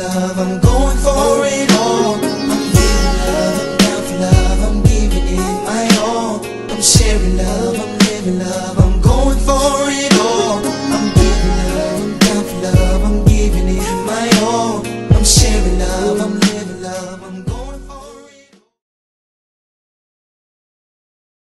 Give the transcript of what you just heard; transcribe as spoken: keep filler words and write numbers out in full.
love, I'm going for it all. I'm giving love, I'm down for love, I'm giving it my all. I'm sharing love, I'm living love, I'm going for it all. I'm giving love, I'm down for love, I'm giving it my all. I'm sharing love, I'm